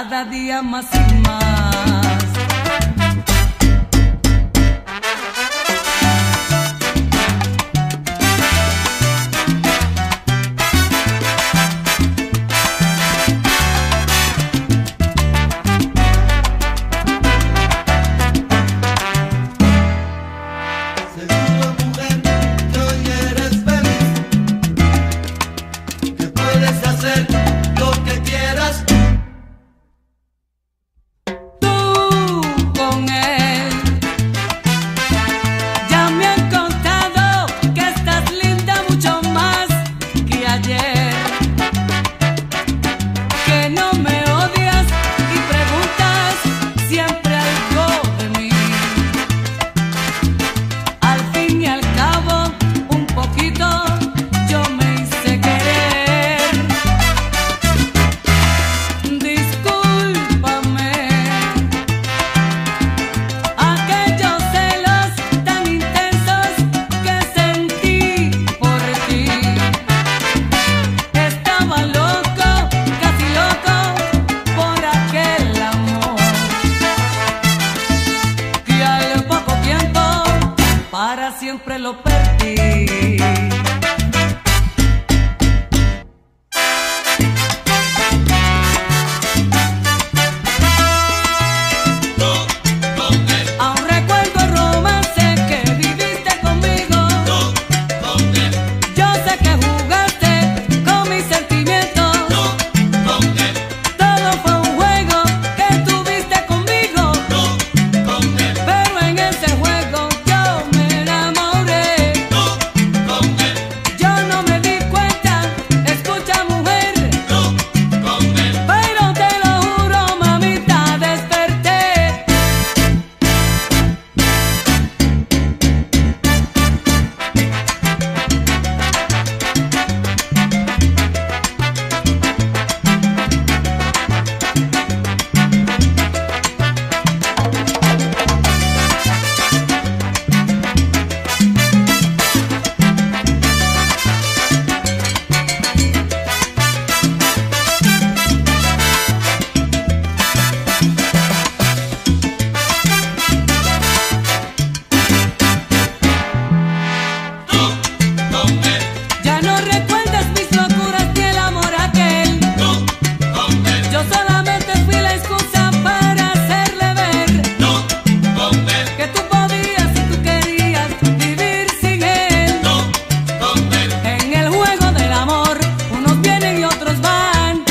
cada día más y más. Siempre lo perdí. Aún recuerdo el romance que viviste conmigo. Yo sé que jugaste con mis sentimientos. Todo fue un juego que tuviste conmigo. Pero en ese juego yo me enamoré. Yo no me di cuenta, escucha mujer. Pero te lo juro, mamita, desperté. Ya no recuerdas mis locuras ni el amor aquel. Yo solamente fui la excusa para hacerle ver que tú podías y tú querías vivir sin él. En el juego del amor, unos vienen y otros van.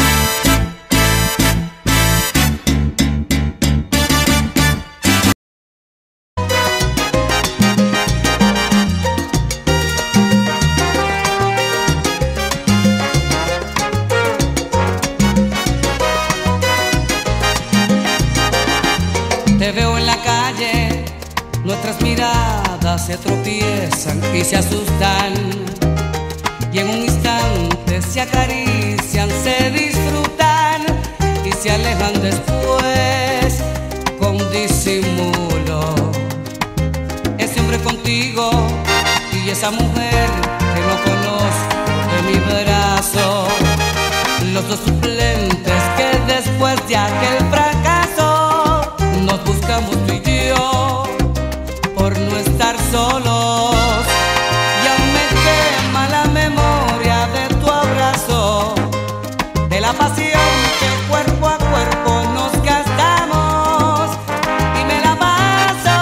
Te veo en la calle, nuestras miradas se tropiezan y se asustan, y en un instante se acarician, se disfrutan y se alejan después con disimulo. Ese hombre contigo y esa mujer que no conozco de mi brazo, los dos suplentes que después de aquel fracaso nos buscamos tú y yo por no estar solos. Y aún me quema la memoria de tu abrazo, de la pasión que cuerpo a cuerpo nos gastamos. Y me la paso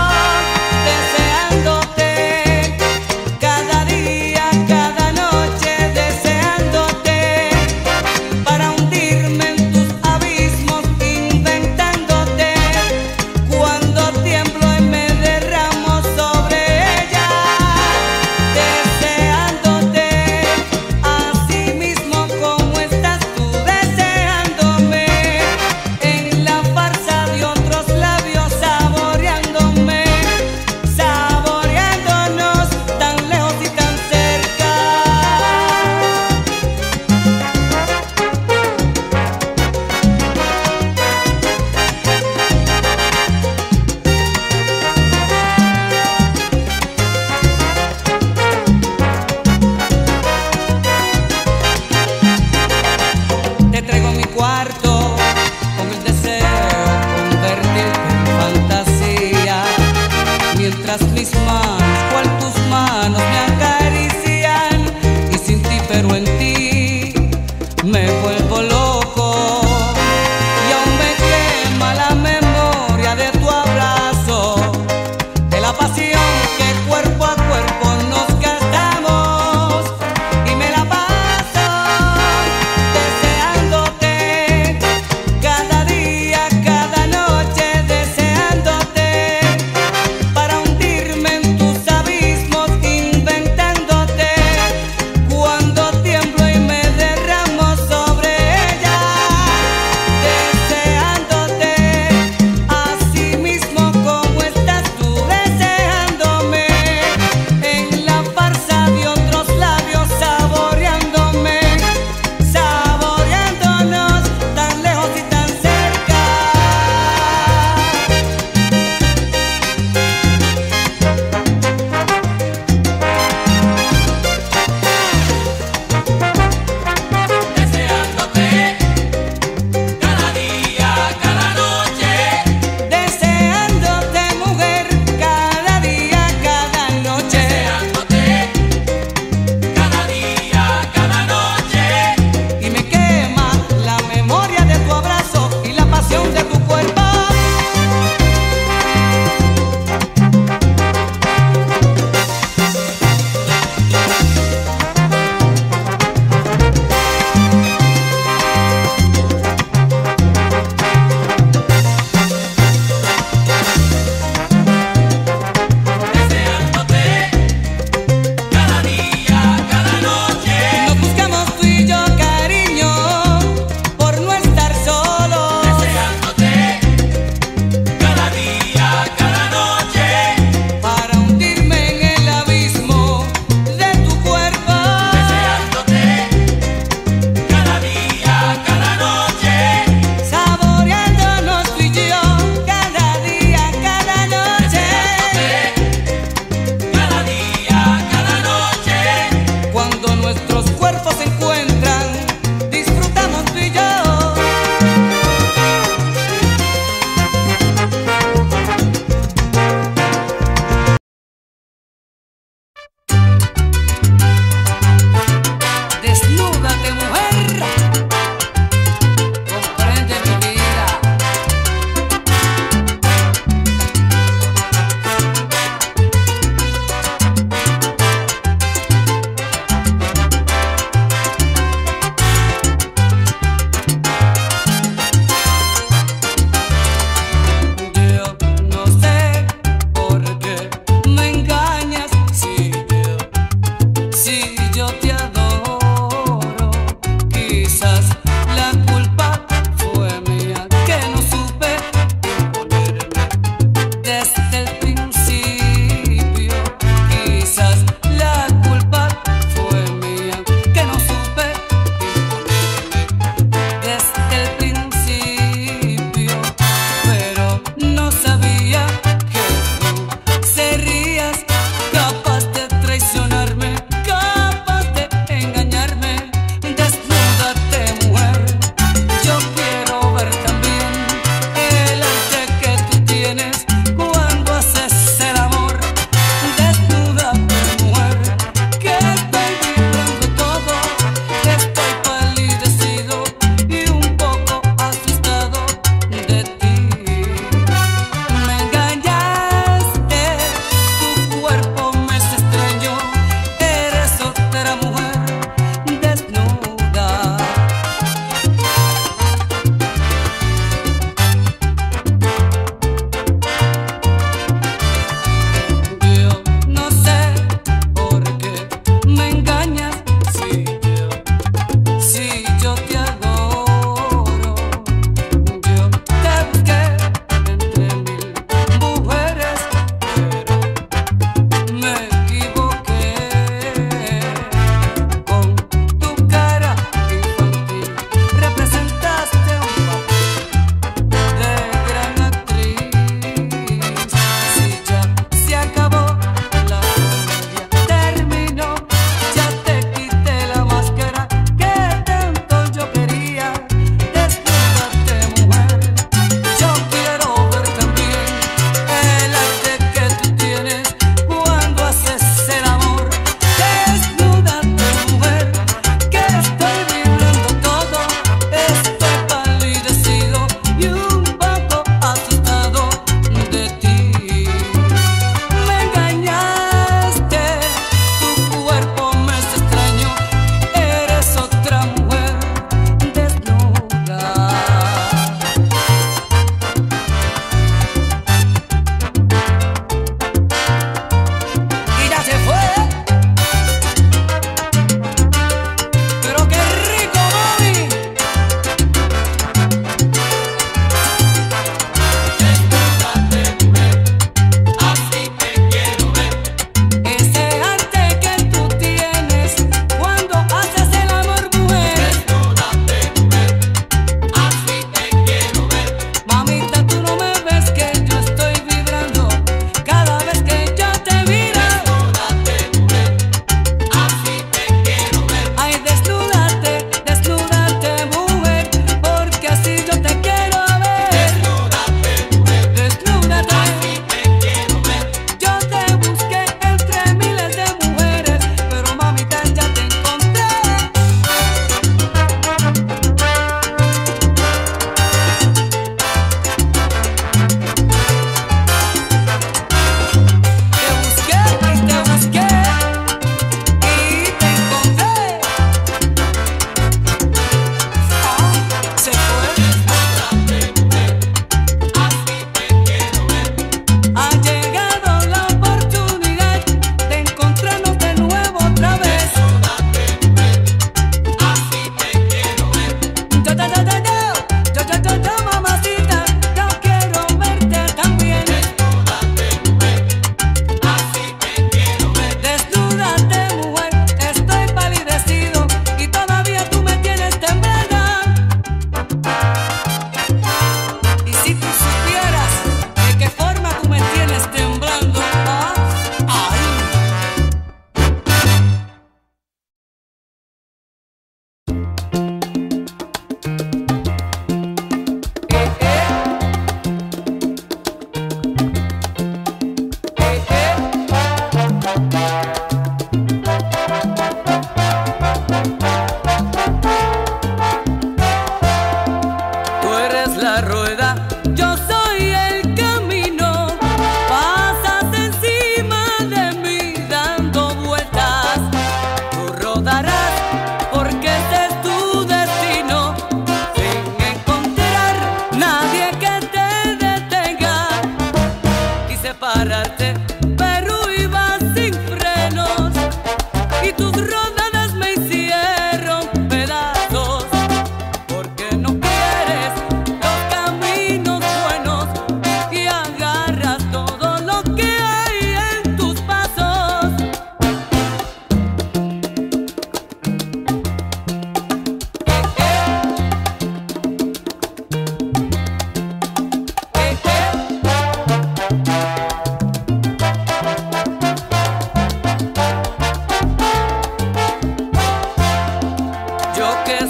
deseándote, cada día, cada noche deseándote, para hundirme en tus abismos, inventándote. Cuando tiemblo y me derramo sobre ella, deseándote, así mismo como estás tú, deseándote.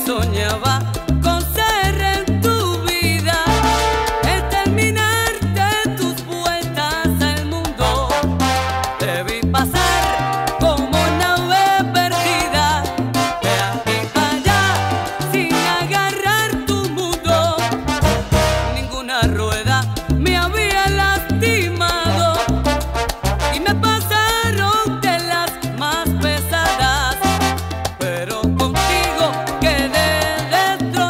soñaba con ser en tu vida, el terminar de tus vueltas al mundo. Te vi pasar como nave perdida, de aquí para allá sin agarrar tu mundo. Ninguna rueda me había lastimado y me pasaron de las más pesadas, pero contigo quedé destrozado.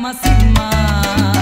más y más.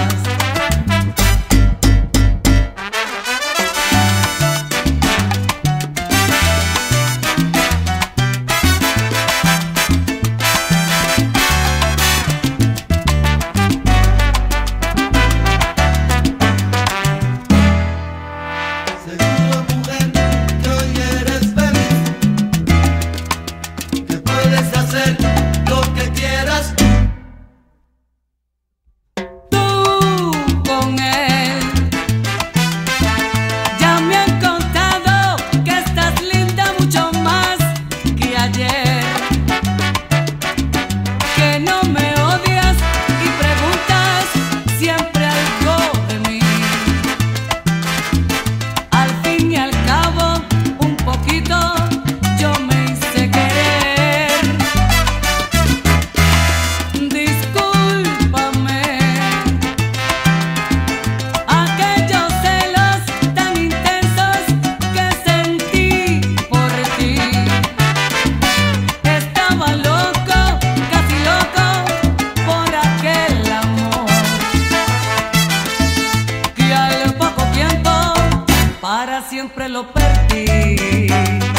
Siempre lo perdí.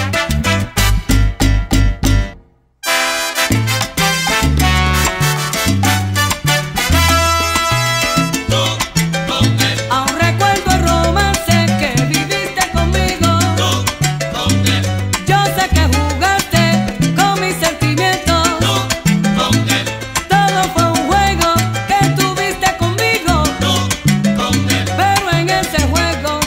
Aún recuerdo el romance que viviste conmigo. Yo sé que jugaste con mis sentimientos. Todo fue un juego que tuviste conmigo. Pero en ese juego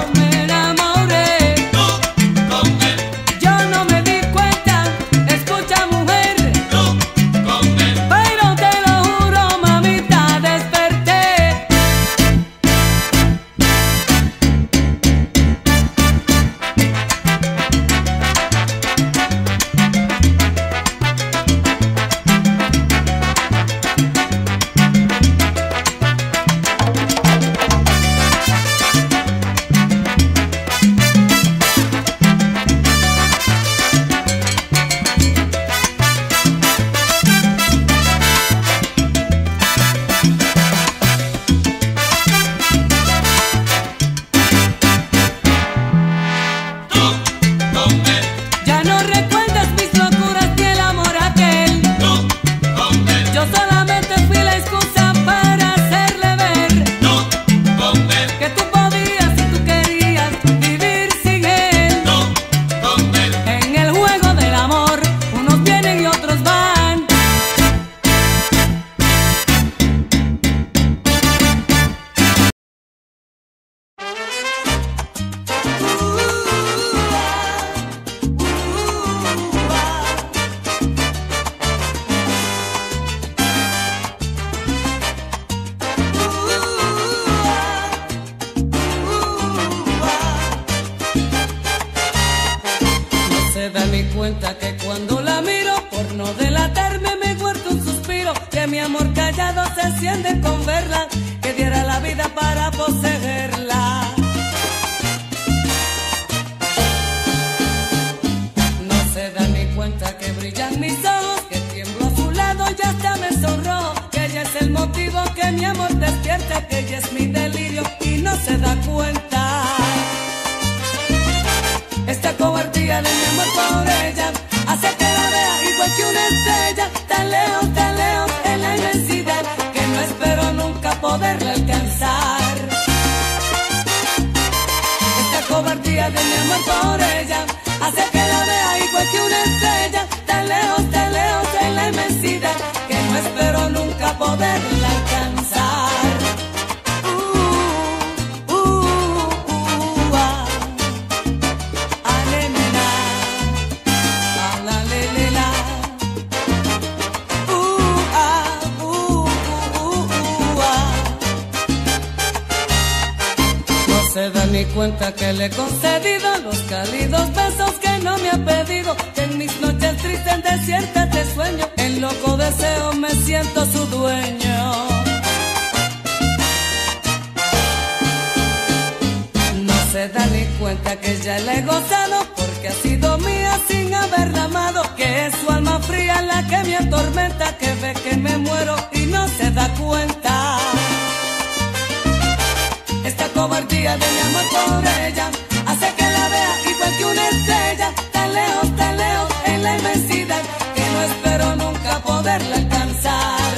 que cuando la miro, por no delatarme me guardo un suspiro, que mi amor callado se enciende con verla, que diera la vida para poseerla. No se da ni cuenta que brillan mis ojos, que tiemblo a su lado y hasta me sonrojo, que ella es el motivo que mi amor despierta, que ella es mi delirio y no se da cuenta. Esta cobardía de mi amor por ella hace que la vea igual que una estrella, tan lejos en la inmensidad, que no espero nunca poderla alcanzar. Esta cobardía de mi amor por ella hace que la vea igual que una estrella, tan lejos en la inmensidad, que no espero nunca poderla alcanzar. Se da ni cuenta que le he concedido los cálidos besos que no me ha pedido, que en mis noches tristes desiertas de sueño, en loco deseo me siento su dueño. No se da ni cuenta que ya la he gozado, porque ha sido mía sin haberla amado, que es su alma fría la que me atormenta, que ve que me muero y no se da cuenta. cobardía de mi amor por ella hace que la vea igual que una estrella, tan lejos en la inmensidad, que no espero nunca poderla alcanzar.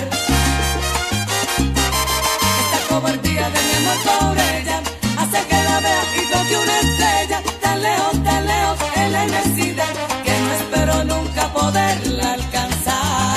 Esta cobardía de mi amor por ella hace que la vea igual que una estrella, tan lejos en la inmensidad, que no espero nunca poderla alcanzar.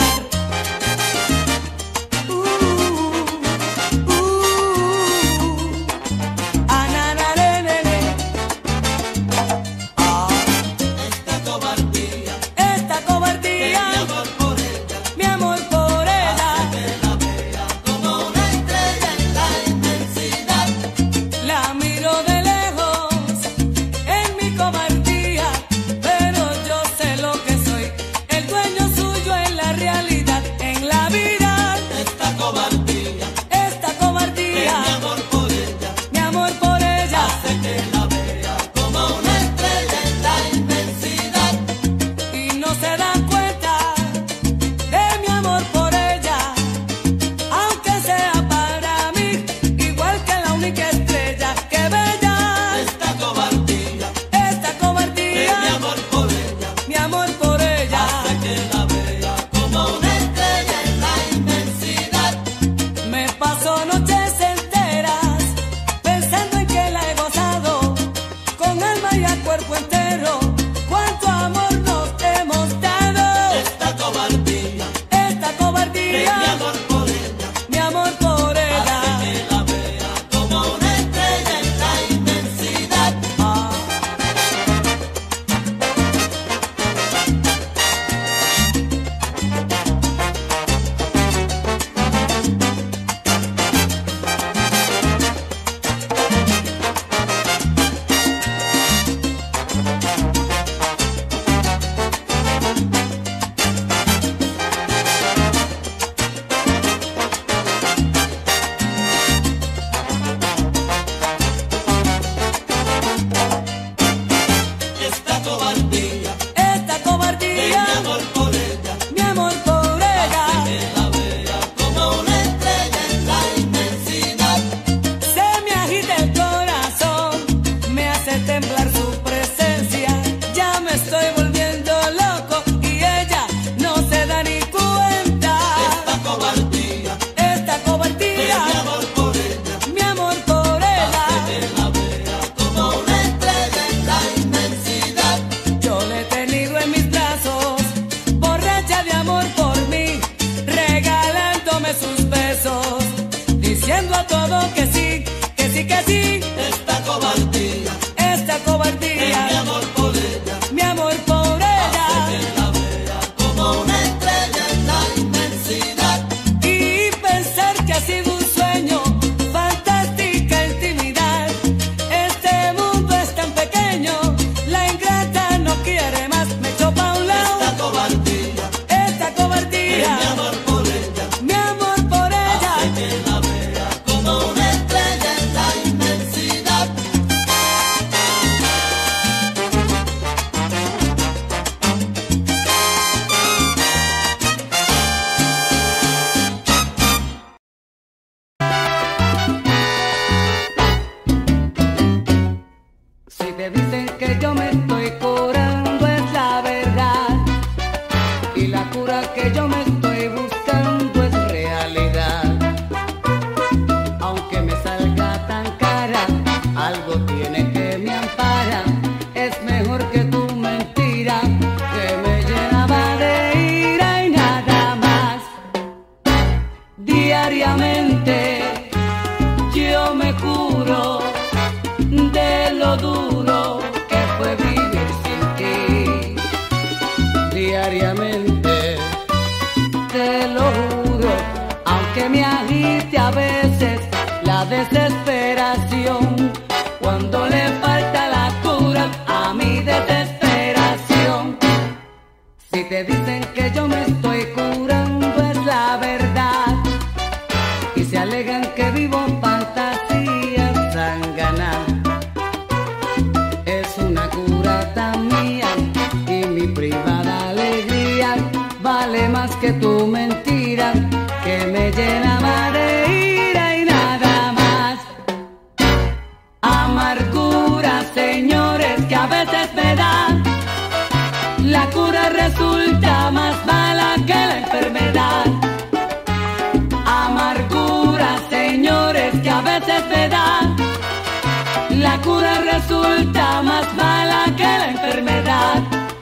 Vale más que tu mentira, que me llena de ira y nada más. señores, que a veces me da. La cura resulta más mala que la enfermedad. Amargura, señores, que a veces me da. La cura resulta más mala que la enfermedad.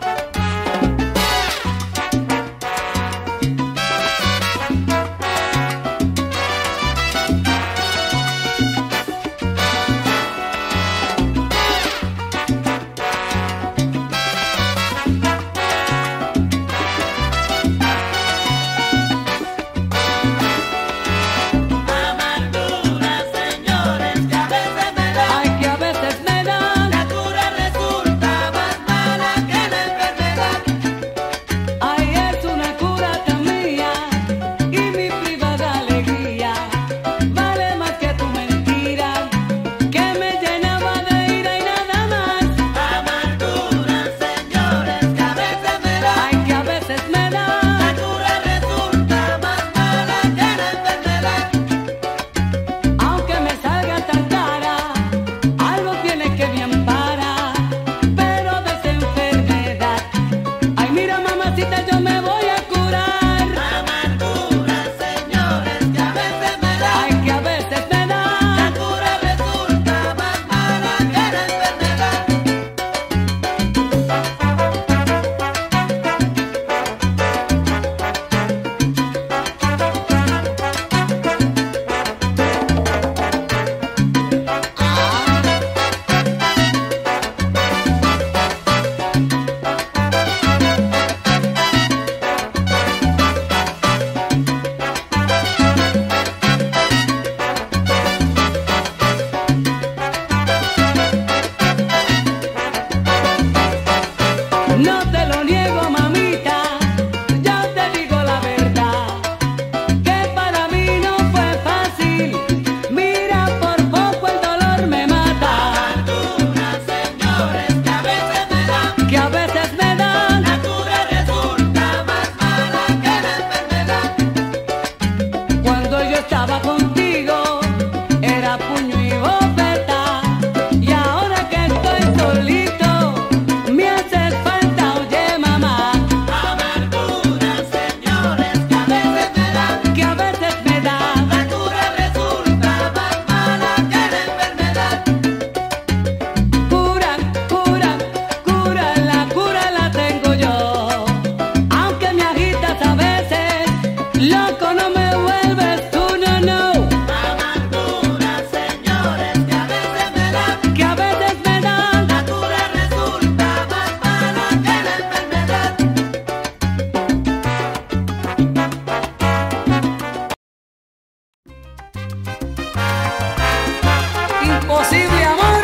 Imposible amor.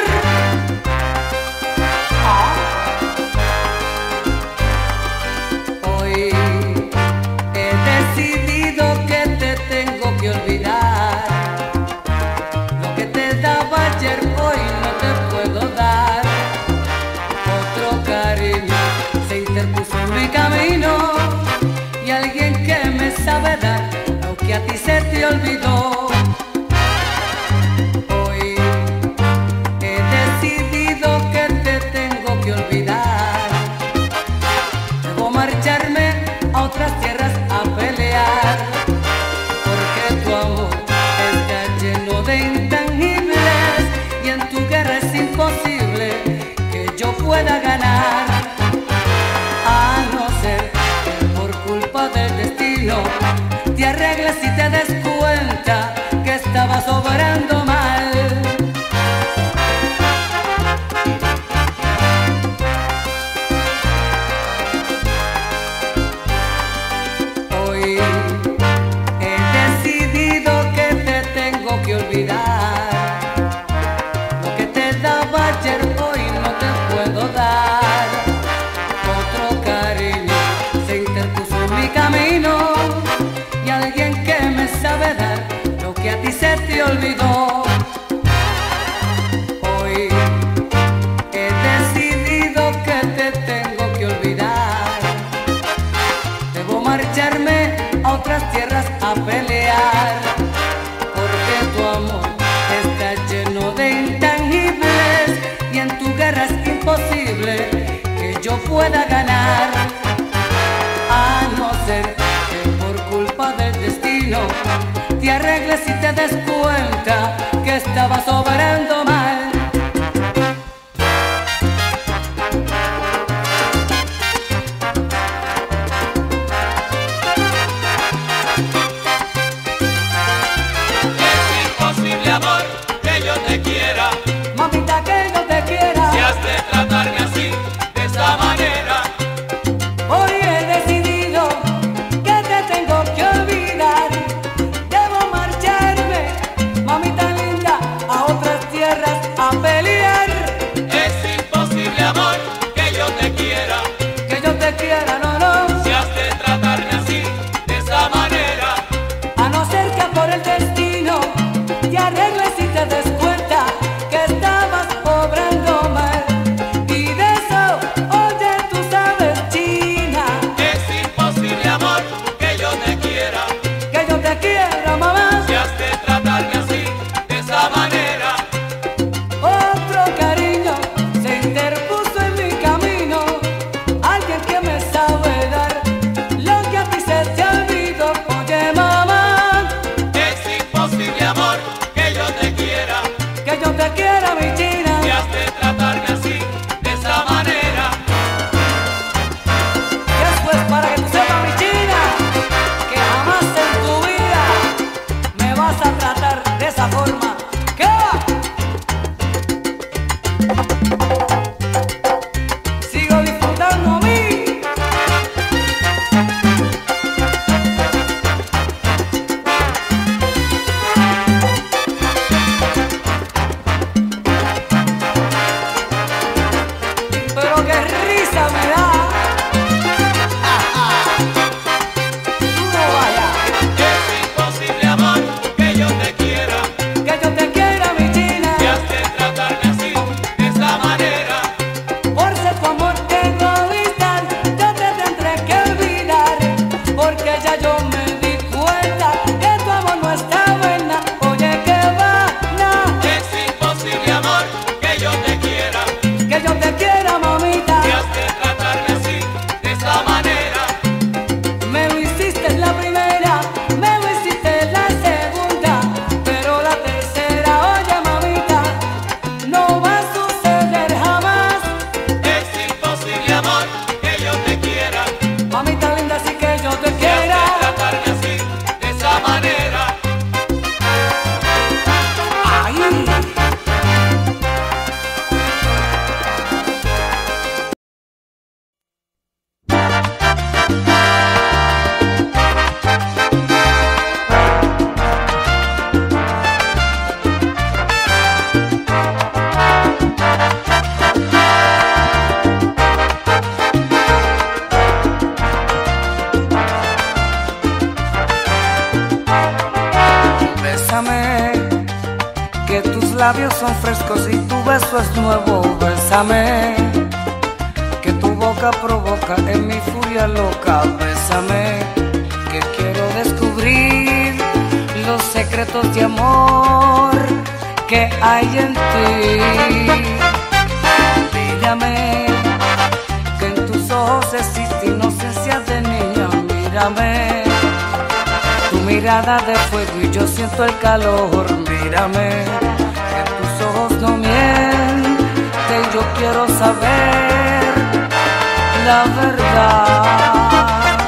Hoy he decidido que te tengo que olvidar. Lo que te daba ayer hoy no te puedo dar. Otro cariño se interpuso en mi camino y alguien que me sabe dar lo que a ti se te olvidó. Otras tierras a pelear, porque tu amor está lleno de intangibles y en tu guerra es imposible que yo pueda ganar, a no ser que por culpa del destino te arregles y te des cuenta que estabas obrando mal. Lo que te daba ayer hoy no te puedo dar. Otro cariño se interpuso en mi camino y alguien que me sabe dar lo que a ti se te olvidó. Hoy he decidido que te tengo que olvidar. Debo marcharme a otras tierras a pelear, porque tu amor está lleno de intangibles y en tu yo pueda ganar, a no ser que por culpa del destino te arregles y te des cuenta que estabas obrando mal. Labios son frescos y tu beso es nuevo. Bésame, que tu boca provoca en mi furia loca. Bésame, que quiero descubrir los secretos de amor que hay en ti. Mírame, que en tus ojos existe inocencia de niña. Mírame, tu mirada de fuego y yo siento el calor. Mírame, no miente, yo quiero saber la verdad.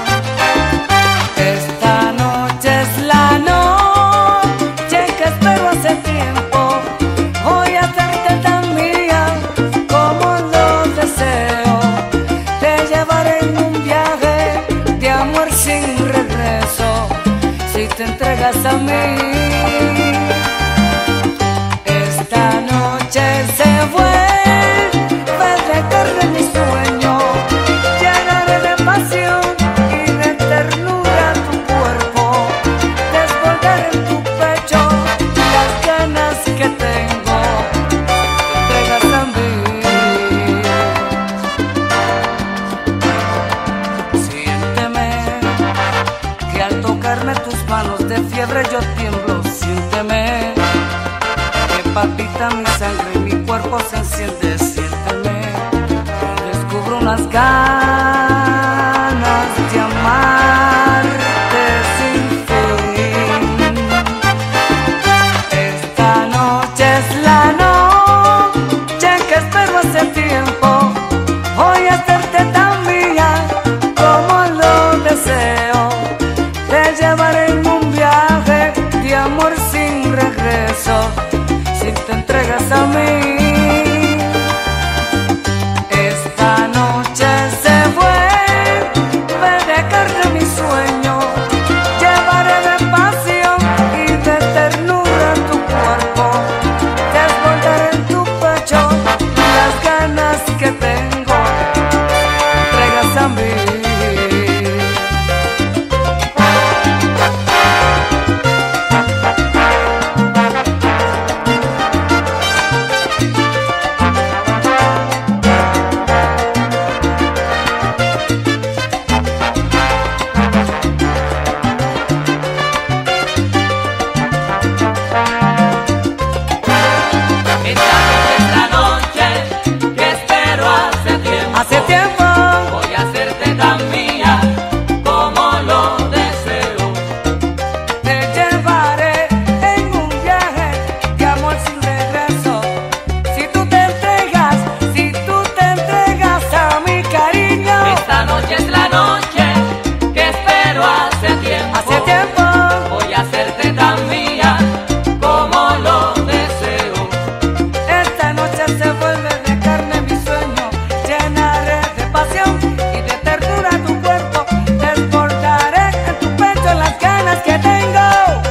Esta noche es la noche que espero hace tiempo. Voy a hacerte tan mía como lo deseo. Te llevaré en un viaje de amor sin regreso si te entregas a mí. Se vuelve de carne mi sueño, llenaré de pasión y de ternura tu cuerpo, desbordar en tu pecho las ganas que tengo, te entregas a mí. Siénteme que al tocarme tus manos de fiebre yo tiemblo. ganas de amarte sin fin. Esta noche es la noche que espero hace tiempo. Voy a hacerte tan mía como lo deseo. Te llevaré en un viaje de amor sin regreso, si te entregas a mí. Esta noche se vuelve de carne mi sueño. Llevaré de pasión y de ternura tu cuerpo. Desbordaré en tu pecho las ganas que tengo. Entregas a mí. Hace tiempo voy a hacerte tan mía como lo deseo. te llevaré en un viaje de amor sin regreso. Si tú te entregas a mi cariño. Esta noche es la noche que espero hace tiempo. Hace tiempo Voy a hacerte tan mía como lo deseo. esta noche se vuelve de carne mi sueño. Llenaré de pasión y de ternura tu cuerpo. Desbordaré en tu pecho las ganas que tengo.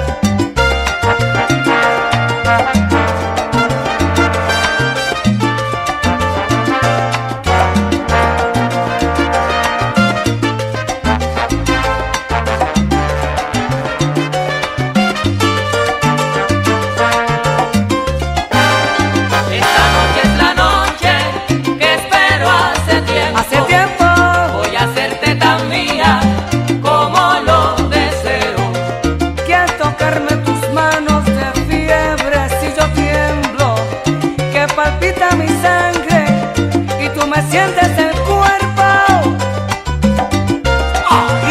Esta noche es la noche que espero hace tiempo. Hace tiempo Voy a hacerte tan mía como lo deseo. que al tocarme tus manos de fiebre si yo tiemblo, que palpita mi sangre y tú me sientes el cuerpo. Ay,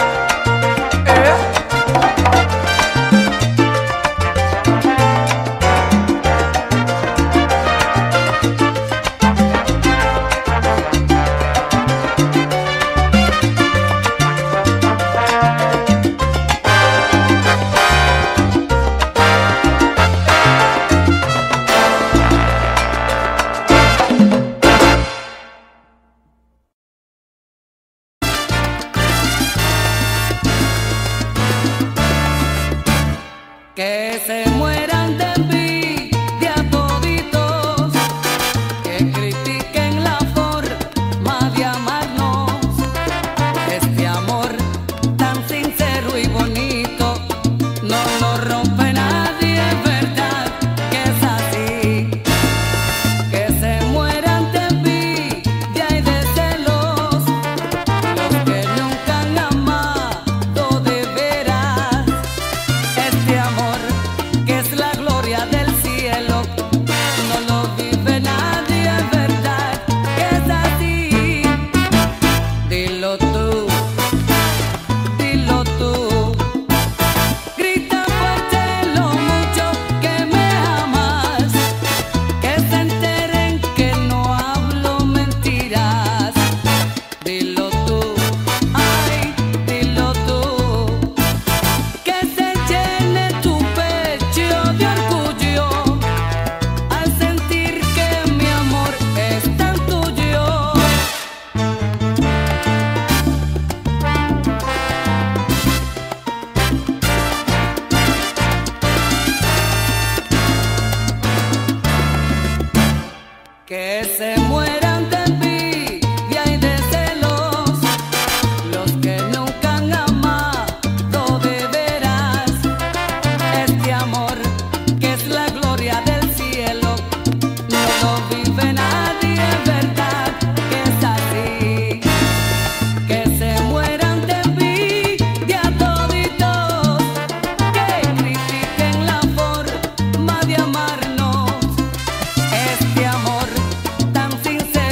que se mueran de envidia toditos, que critiquen la forma de amarnos. Este amor tan sincero y bonito no lo rompe nadie, es verdad que es así. Que se mueran de envidia y de celos los que nunca han amado de veras. Este amor que es la gloria del cielo no lo vive nadie, es verdad que es así. Dilo tú, grita fuerte lo mucho que me amas, que se enteren que no hablo mentiras. Dilo tú, ay, dilo tú, que se llene tu pecho de orgullo al sentir que mi amor es tan tuyo. Que se mueran de envidia y de celos los que nunca han amado de veras. Este amor que es la gloria del cielo no lo vive nadie, es verdad que es así. Que se mueran de envidia toditos, que critiquen la forma de amarnos. Este amor tan sincero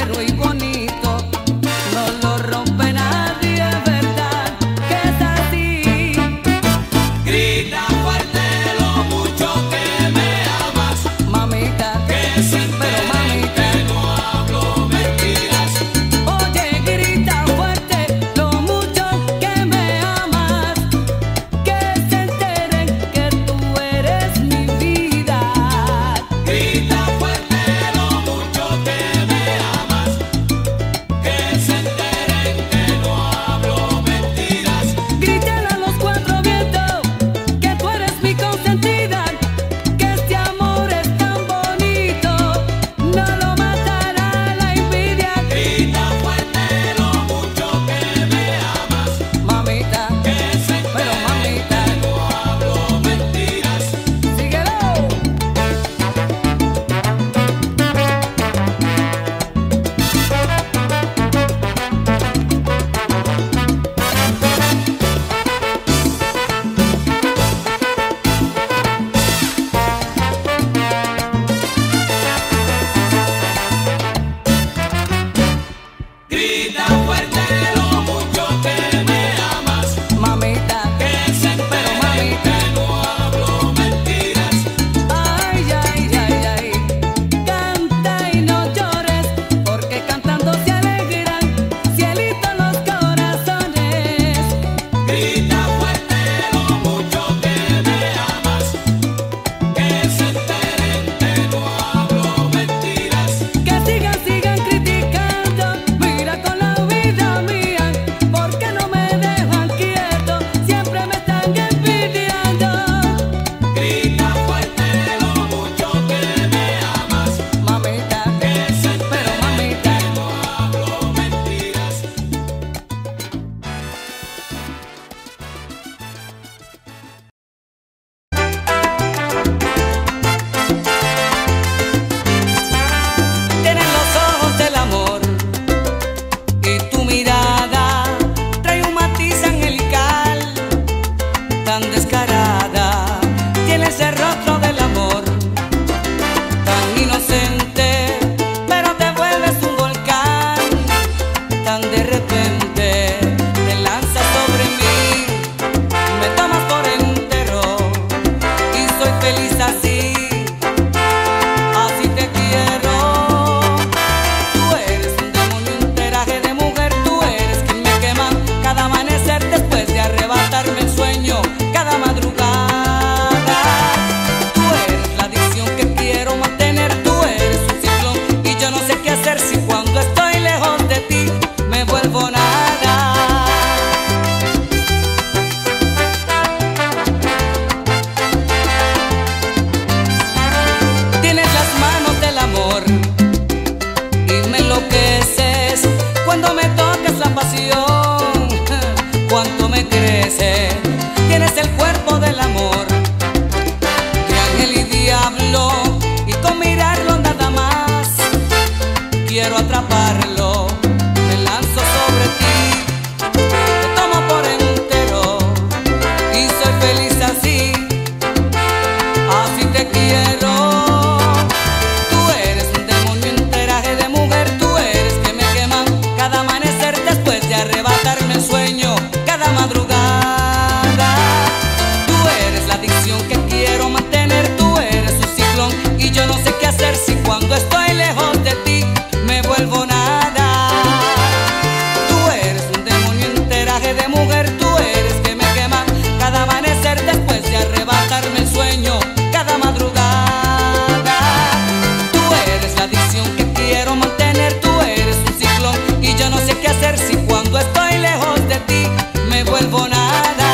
quiero atraparlo, me lanzo sobre ti, te tomo por entero y soy feliz así, así te quiero. Tú eres un demonio en traje de mujer, tú eres que me quema cada amanecer después de arrebatarme el sueño cada madrugada. Tú eres la adicción que quiero mantener, tú eres un ciclón y yo no sé qué hacer si cuando estoy lejos de ti me vuelvo nada. Tú eres un demonio en traje de mujer, tú eres que me quema cada amanecer después de arrebatarme el sueño cada madrugada. Tú eres la adicción que quiero mantener, tú eres un ciclón y yo no sé qué hacer si cuando estoy lejos de ti me vuelvo nada.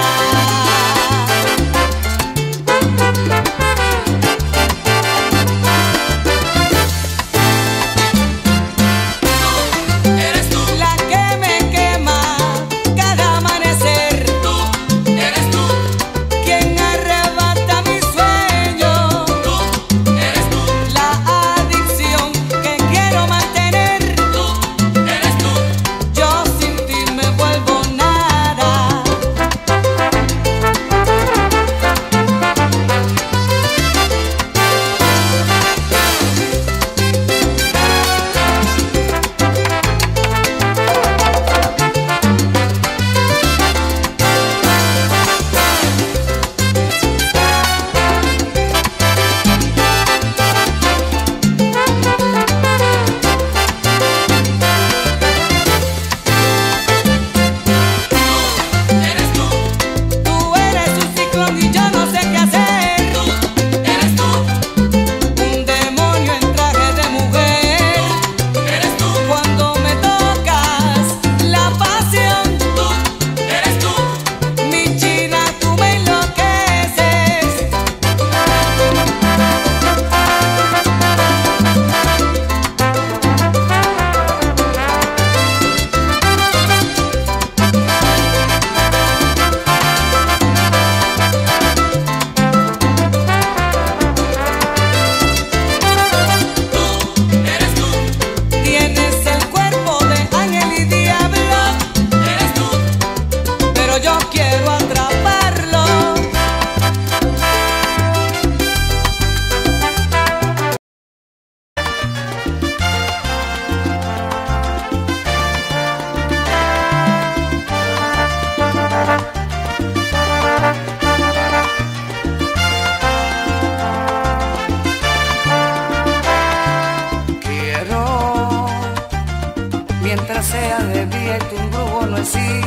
Mientras sea de día y tu embrujo no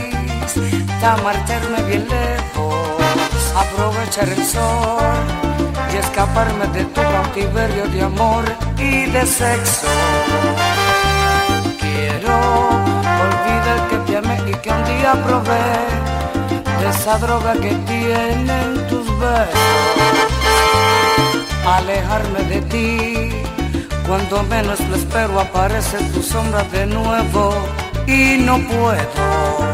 exista, marcharme bien lejos, aprovechar el sol y escaparme de tu cautiverio de amor y de sexo. Quiero olvidar que te amé y que un día probé de esa droga que tienen tus besos. Alejarme de ti, cuando menos lo espero aparece tu sombra de nuevo y no puedo.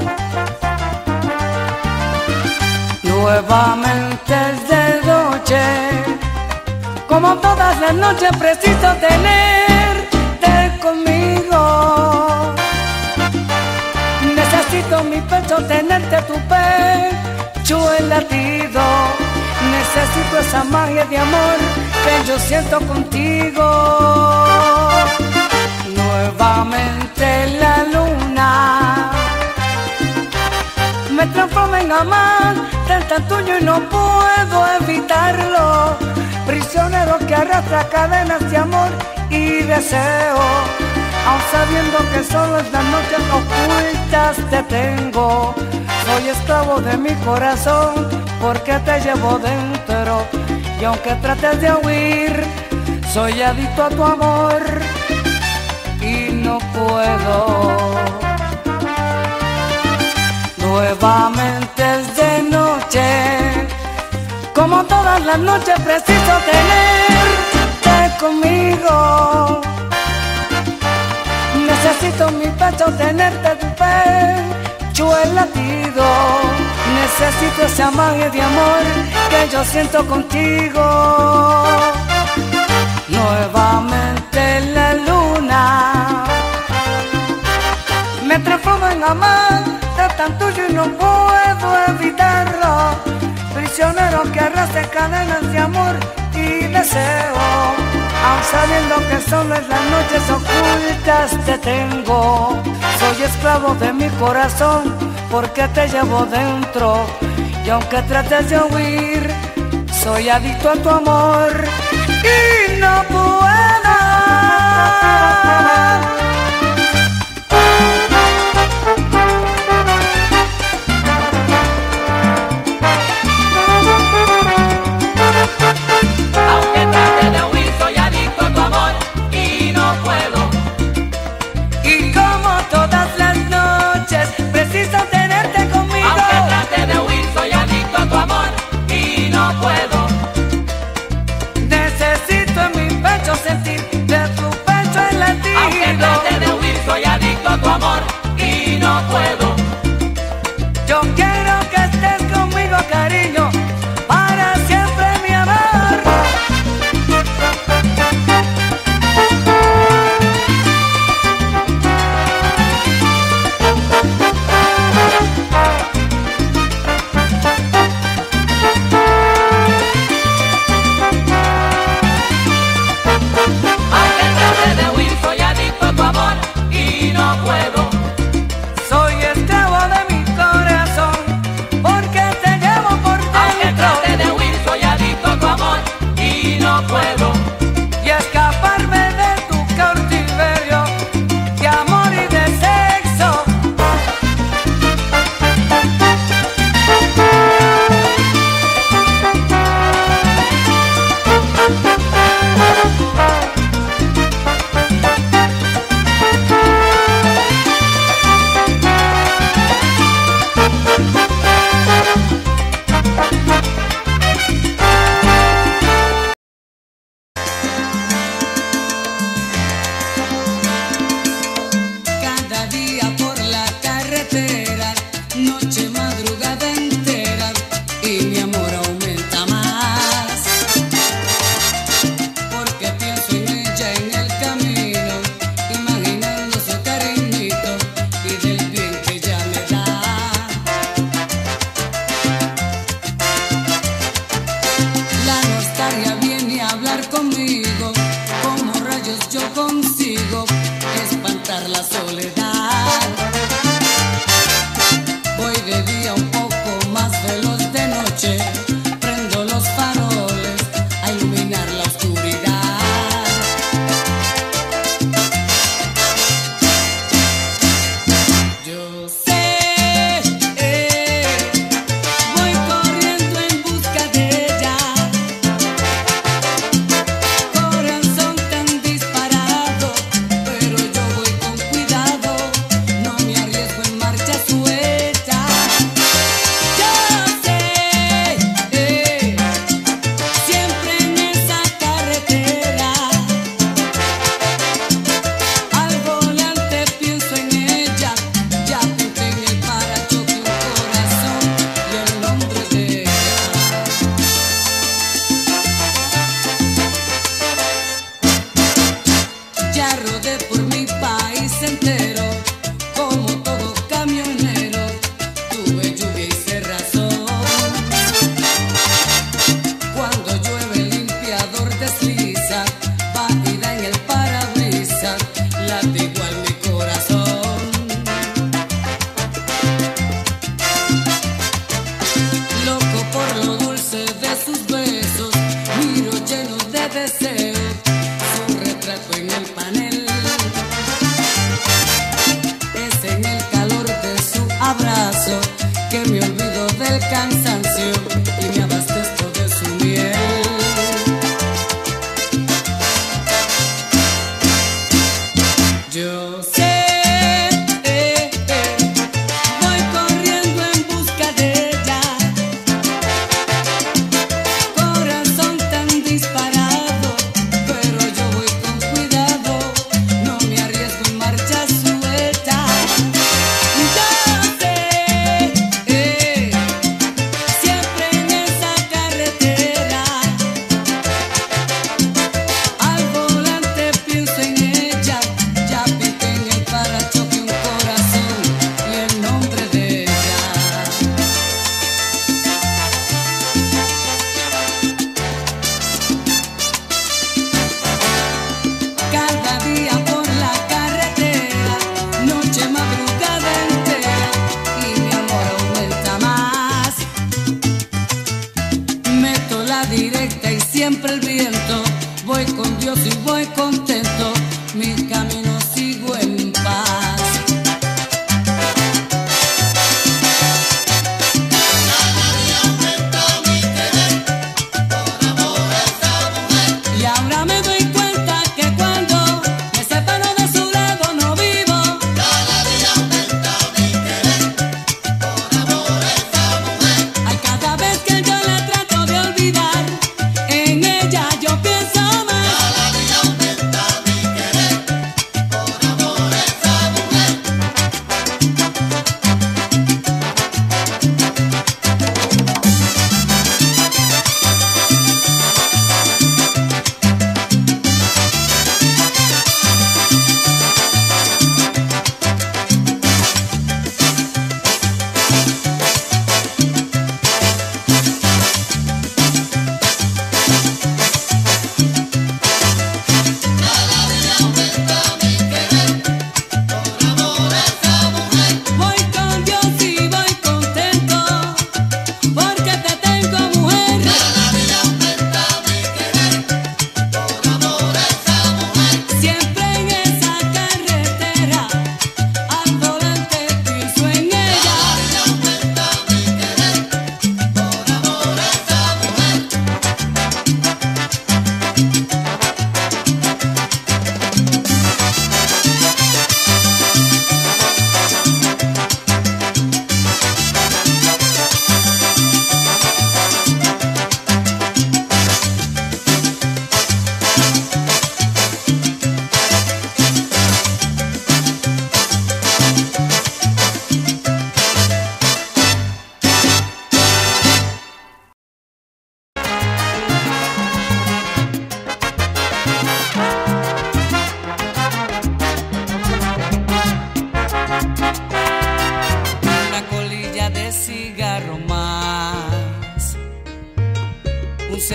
Nuevamente es de noche, como todas las noches preciso tenerte conmigo. Necesito mi pecho tenerte tu pecho en latido. Necesito esa magia de amor que yo siento contigo. Nuevamente la luna me transforma en amante tan tuyo y no puedo evitarlo. Prisionero que arrastra cadenas de amor y deseo, aun sabiendo que solo en las noches ocultas te tengo. Soy esclavo de mi corazón porque te llevo dentro, y aunque trates de huir, soy adicto a tu amor y no puedo. Nuevamente es de noche, como todas las noches preciso tenerte conmigo. Necesito mi pecho tenerte tu pecho el latido. Necesito esa magia de amor que yo siento contigo. Nuevamente la luna un amante tan tuyo y no puedo evitarlo, prisionero que arrastra cadenas de amor y deseo, aun sabiendo que solo en las noches ocultas te tengo. Soy esclavo de mi corazón porque te llevo dentro, y aunque trates de huir, soy adicto a tu amor y no puedo. Aunque trate de huir, soy adicto a tu amor y no puedo. Y como todas las noches, preciso tenerte conmigo. Aunque trate de huir, soy adicto a tu amor y no puedo. Necesito en mi pecho sentir de tu pecho el latido. Aunque trate de huir, soy adicto a tu amor y no puedo. Yo quiero que estés conmigo, cariño, para siempre, mi amor. Aunque trate de huir, soy adicto a tu amor y no puedo. Soy esclavo de mi corazón porque te llevo por Aunque dentro. trate de huir, soy adicto a tu amor y no puedo. Y escaparme de tu cautiverio de amor y de sexo. Cada día por la carretera, noche, madrugada entera, y mi amor aumenta más. Porque pienso en ella en el camino, imaginando su cariñito y del bien que ella me da. La nostalgia viene a hablar conmigo, como rayos yo consigo espantar la soledad. Voy de día un poco más veloz, de noche prendo los faroles a iluminar la oscuridad. Yo sé, voy corriendo en busca de ella, corazón tan disparado, pero yo voy con cuidado, no me arriesgo en marcha suelta. Yo sé, siempre en esa carretera, al volante pienso en ella, ya pinté en el parachoque un corazón y el nombre de ella. Ya rodé por mi país entero, como todo camionero, tuve lluvia y cerrazón. Cuando llueve el limpiador desliza, va y da en el parabrisas, late igual mi corazón. Loco por lo dulce de sus besos, miro lleno de deseo su retrato en el panel. Es en el calor de su abrazo que me olvido del cansancio y me abastezco de su miel. Yo sé, voy corriendo en busca de ella, corazón tan disparado, pero yo voy con cuidado, no me arriesgo en marcha suelta. Yo sé, siempre en esa carretera, al volante pienso en ella, ya pinté en el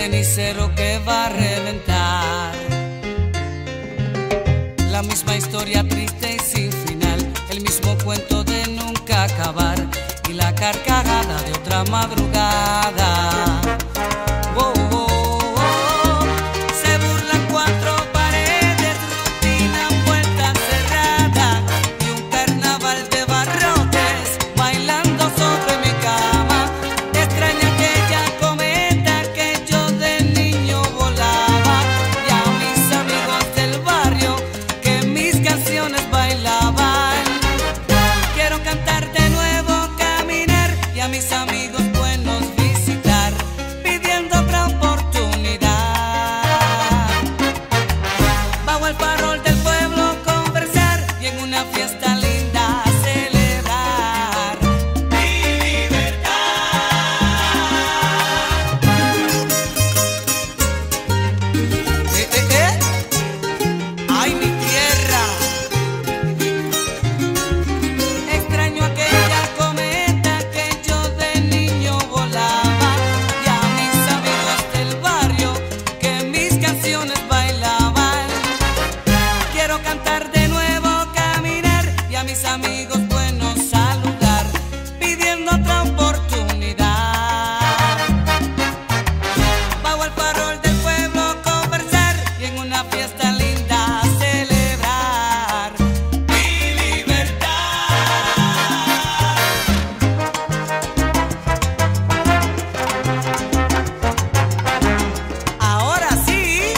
cenicero que va a reventar. La misma historia triste y sin final, el mismo cuento de nunca acabar y la carcajada de otra madrugada. Oh, oh, oh. Se burlan cuatro paredes, rutina puerta cerrada y un carnaval de barrotes bailando sobre mi cama. Extraña aquella cometa que yo de niño volaba y a mis amigos del barrio que mis canciones bailaban. Quiero cantar de nuevo, caminar y a mis amigos buenos visitar, pidiendo otra oportunidad. Bajo el farol del pueblo conversar y en una fiesta linda celebrar mi libertad. ¡Ay, mi tierra! Extraño aquella cometa que yo de niño volaba y a mis amigos del barrio que mis canciones bailaban. Quiero cantar de nuevo, caminar y a mis amigos buenos saludar, pidiendo otra oportunidad. Bajo el farol del pueblo conversar y en una fiesta linda celebrar mi libertad. Ahora sí.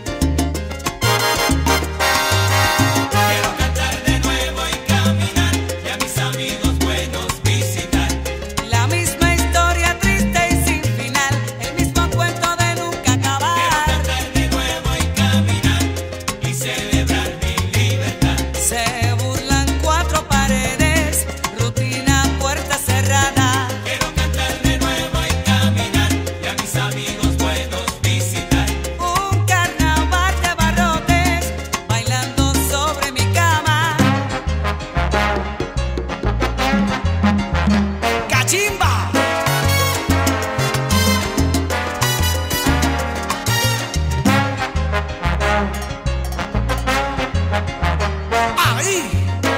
Quiero cantar de nuevo y caminar y a mis amigos buenos visitar. La misma historia triste y sin final, el mismo cuento de nunca acabar. Quiero cantar de nuevo y caminar y celebrar mi libertad. Se burlan cuatro paredes, rutina puerta cerrada. Quiero cantar de nuevo y caminar y a mis amigos buenos visitar. Un carnaval de barrotes bailando sobre mi cama. ¡Cachimba! ¡Ahí!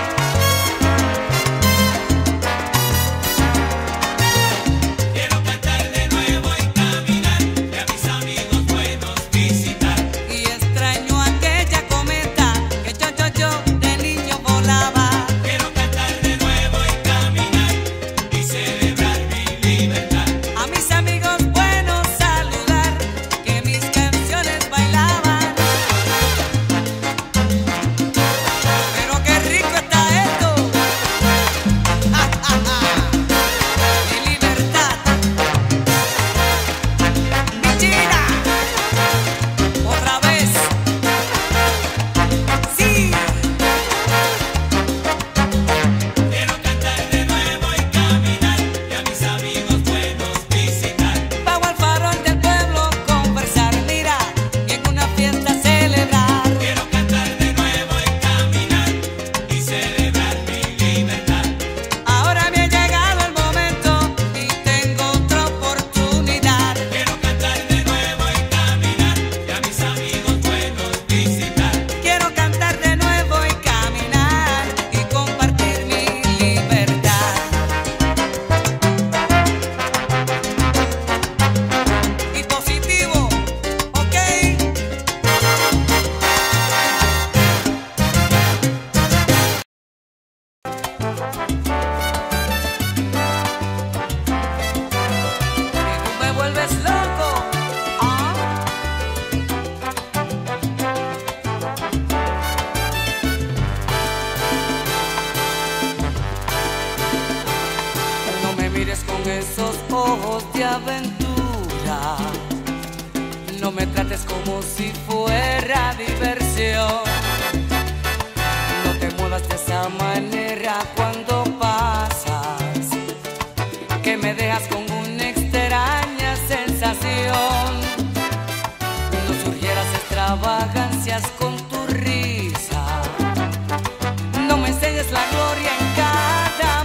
Quiero cantar de nuevo y caminar y a mis amigos buenos visitar. Y extraño aquella cometa que yo de niño volaba. Quiero cantar de nuevo y caminar y celebrar mi libertad. A mis amigos buenos saludar que mis canciones bailaban. Pero qué rico está esto. ¡Ja, ja, ja! Mi libertad. Mi China. Otra vez. Sí. Quiero cantar de nuevo y caminar y a mis amigos buenos visitar. Bajo el farol del pueblo conversar, mira, y en una fiesta celebrar. Quiero cantar de nuevo y caminar y celebrar mi libertad. Ahora me ha llegado el momento y tengo otra oportunidad. Quiero cantar de nuevo y caminar y a mis amigos buenos visitar. Quiero cantar de nuevo y caminar y compartir mi libertad. Y positivo, ¿ok? Tú me vuelves loco. ¿Ah? No me mires con esos ojos de aventura. No me trates como si fuera diversión. No te muevas de esa manera cuando pasas, que me dejas con una extraña sensación. No surgieras extravagancias con tu risa. No me enseñes la gloria en cada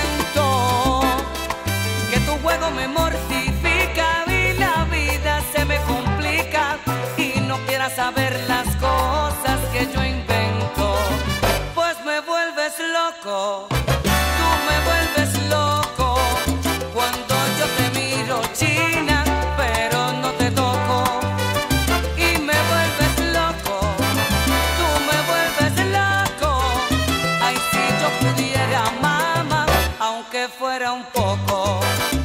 movimiento, que tu juego me mortifica y la vida se me saber las cosas que yo invento, pues me vuelves loco. Tú me vuelves loco cuando yo te miro, China, pero no te toco. Y me vuelves loco, tú me vuelves loco. Ay, si yo pudiera, mamá, aunque fuera un poco.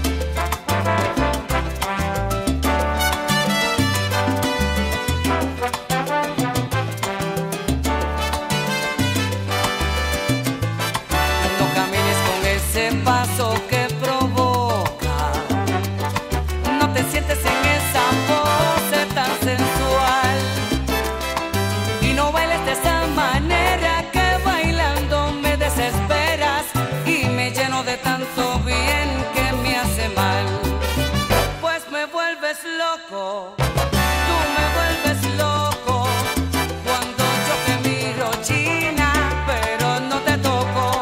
Paso que provoca, no te sientes en esa pose tan sensual y no bailes de esa manera que bailando me desesperas y me lleno de tanto bien que me hace mal. Pues me vuelves loco, tú me vuelves loco cuando yo te miro, China, pero no te toco.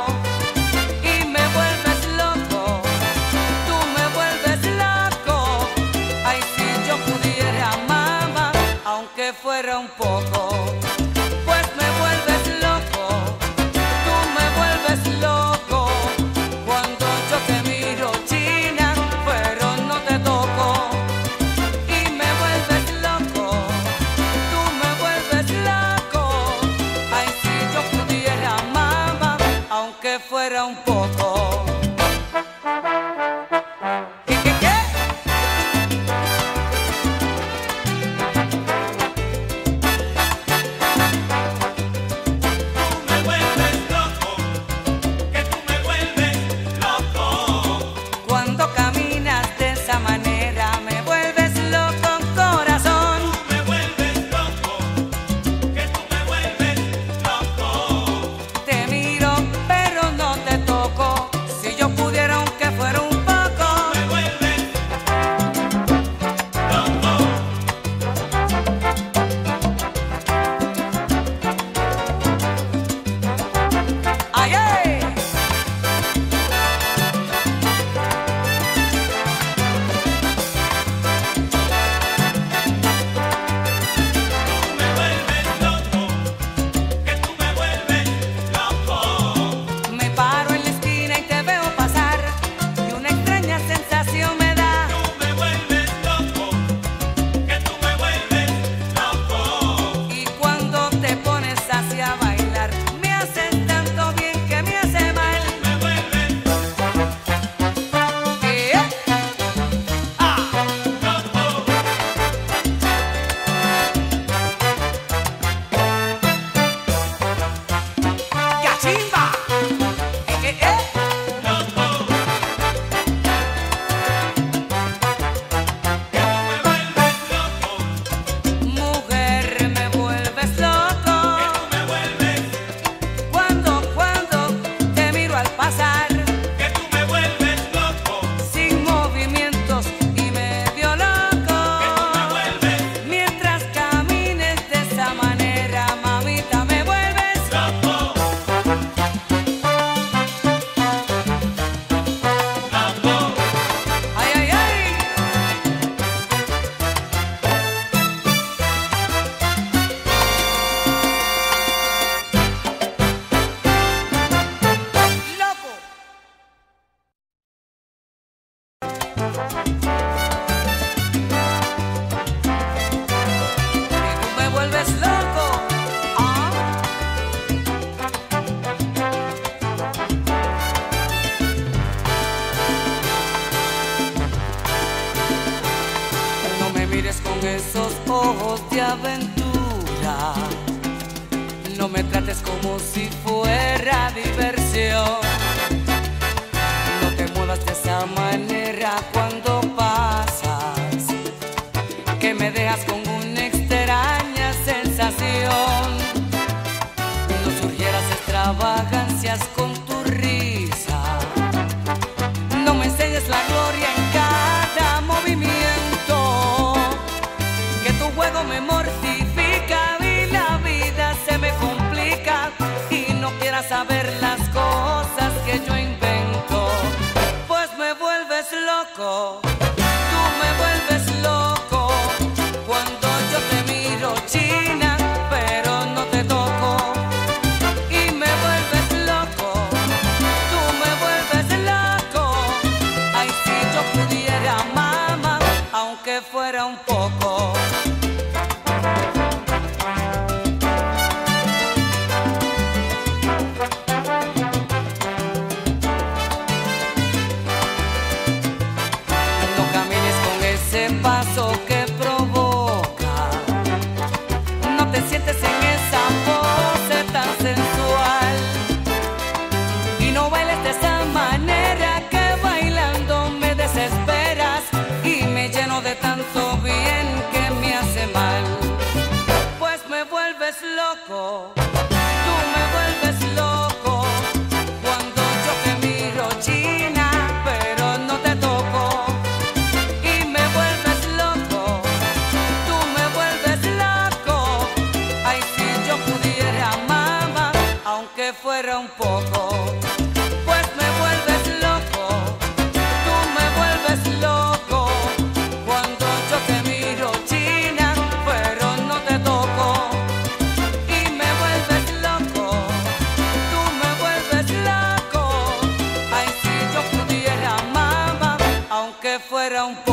Que fuera un poco, pues me vuelves loco, tú me vuelves loco cuando yo te miro, China, pero no te toco. Y me vuelves loco, tú me vuelves loco. Ay, si yo pudiera, mamá, aunque fuera un poco. Esos ojos de aventura, no me trates como si fuera diversión. No te muevas de esa manera cuando pasas, que me dejas con una extraña sensación. No surgieras extravagancias con tu risa, no me enseñes la gloria en cada movimiento. Juego me mortifica y la vida se me complica y no quieras saber las cosas que yo invento, pues me vuelves loco, tú me vuelves loco cuando yo te miro, China. tanto bien que me hace mal. Pues me vuelves loco, tú me vuelves loco, cuando yo te miro, china, pero no te toco. Y me vuelves loco, tú me vuelves loco. Ay, si yo pudiera, mamá, aunque fuera un poco. Pues me vuelves loco, tú me vuelves loco, cuando yo te miro, china, pero no te toco. Y me vuelves loco, tú me vuelves loco. Ay, si yo pudiera, mamá, aunque fuera un